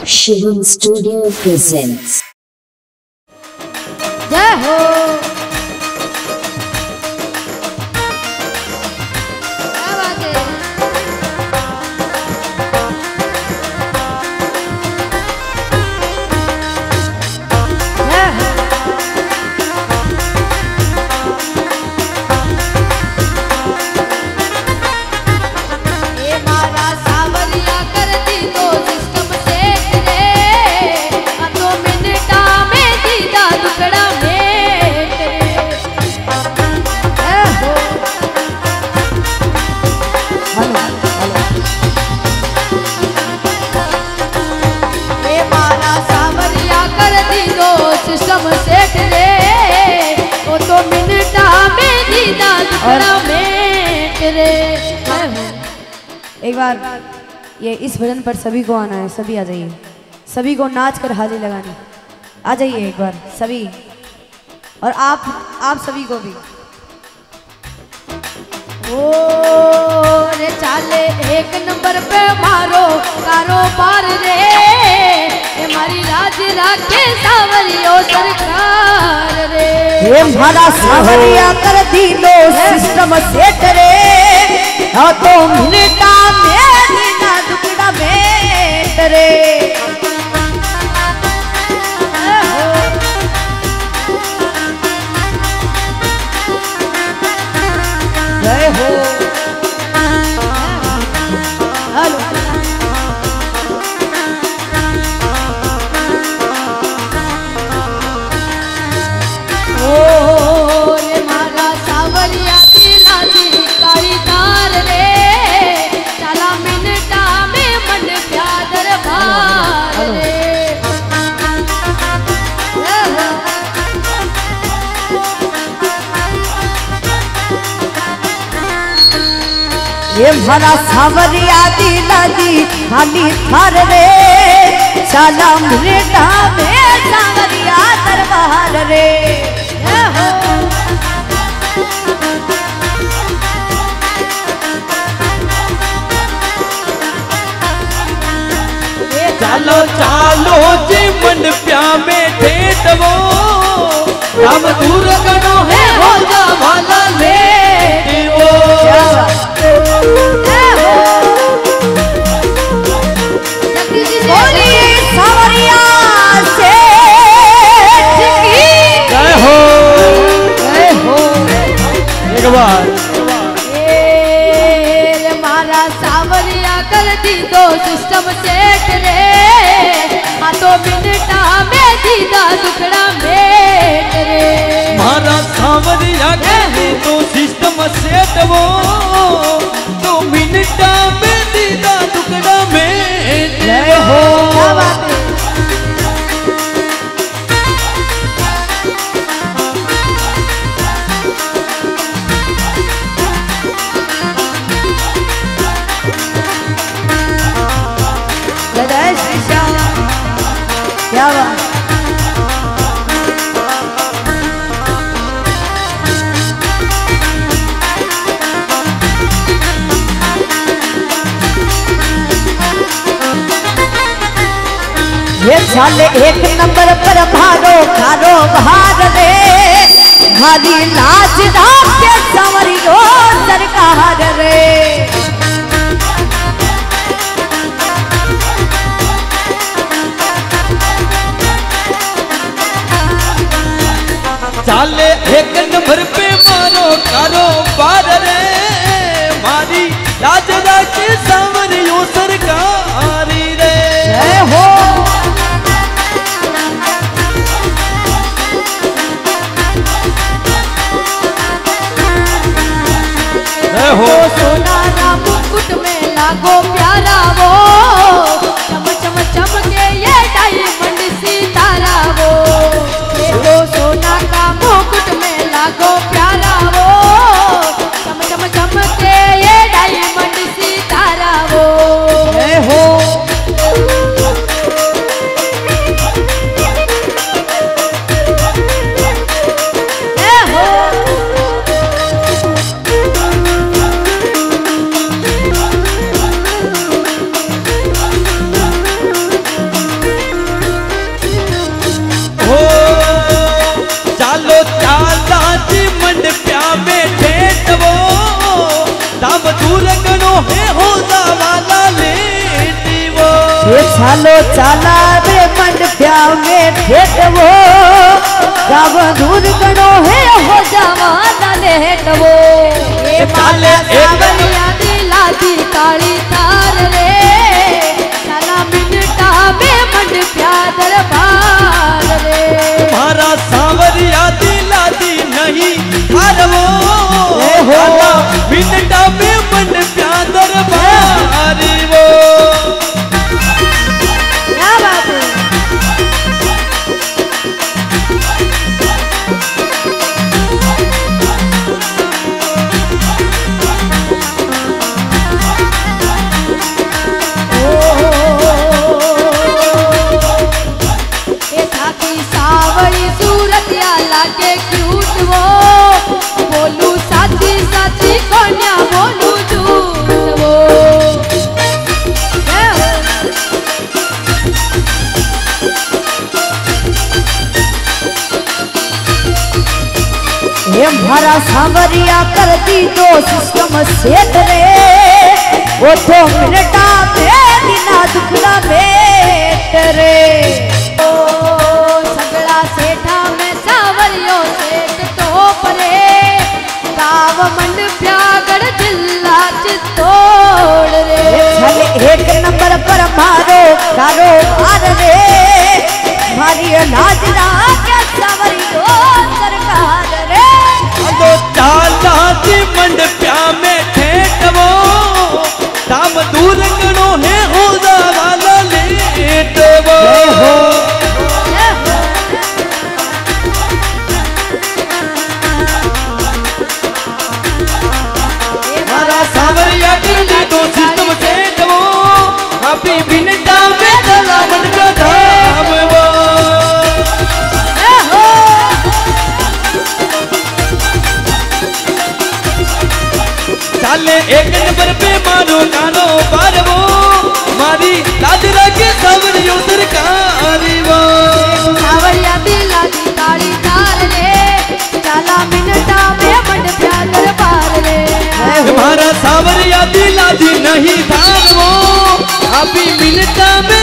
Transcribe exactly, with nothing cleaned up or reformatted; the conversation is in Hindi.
Shivam Studio presents. जय हो क्या बात है। जय हो ये मारा सावरिया कर दी तो सिस्टम से रे दो मिनटा में दीदा दुकड़ा में तेरे जय हो। ये मारा सावरिया कर दी तो सिस्टम से रे वो तो मिनटा में दीदा दुकड़ा में तेरे जय हो। एक बार ये इस भजन पर सभी को आना है, सभी आ जाइए, सभी को नाच कर हाली लगानी। आ जाइए एक बार सभी, और आप आप सभी को भी। ओ रे चाले एक नंबर पे मारो कारोबार रे ये मारी राज राखे सावरियो सरकार रे ये हमारा सावरिया कर दी लो सिस्टम सेट रे हाँ तो मिनटा में दीना दुकड़ा में तेरे जय हो। हेलो ओ रे मारा सावरिया दिला दी कारीदार रे चला मिनटा में मन प्यादर भार रे ये भरा सावरिया दिला दी खाली थार रे साला मिनटा में सावरिया दरबार रे जय हो। चालो चालो जी मन प्या में ठेठवो राम दूर कनो है हो जा वाला ले वो बोलिए सावरिया से जय हो जय हो। एक बार ए मारा सावरिया कर दी दो सिस्टम सेट रे हाँ तो मिनटा में दीदा दुकड़ा में रे मारा सावरिया के तो सिस्टम सेट वो दो मिनटा में दीदा टुकड़ा में जय हो। क्या बात है। जय श्री श्याम। क्या बात। ये साले एक नंबर पर भारो खारो भार रे भारी लाज रात के संवरियो सरकार रे चाले एक नंबर पे मारो कारो बार रे मारी लाज राखे सावरियो सरकारी रे जय हो। जय हो। सोना ना मुकुट में लागो प्यारा वो चम चम चमके ये डायमंड सितारा वो ये वो सोना का मुकुट में लागो प्यारा वो चम चम चमके ये डायमंड चालो चाला रे मंड प्यावे ठेठवो गाव दूर गणो है हो जावा लेटवो ए माला सावरिया दिला दी काली तार रे चाला मिनटा में मंड प्या दरबार रे मारा सावरिया दिला दी नहीं हारवो चाला मिनटा में मंड प्या दरबार वो क्या बात है लागे क्यूट वो बोलू साची साची कन्या बोलू झूठ वो ये मारा सावरिया कर दी तो सिस्टम सेठ रे वो तो मिनटा पे दिना दुखड़ा बेट रे ओ सगड़ा सेठा में सावरियो सेठ तो परे गाव मंड प्यागड़ जिला चित्तौड़ रे चल एक नंबर पर मारो कारोबार रे मारी अनाज ना क्या सावरियो सरकार रे तो चाला दी मंड प्या में ठेठवो दाम दूर गणो है होदा वाला लेटवो मारा सावरिया कर दी तो सिस्टम सेठवो अभी मिनटा में चला मंड का धाम वो चाले एक नंबर पे मारो कानो पारवो मारी लाज रखे सावरियो सरकार वो सावरिया दिला दी काली तार रे चाला मिनटा में मंड प्या दरबार रे मारा सावरिया दिला दी नहीं धारवो अभी मिनटा में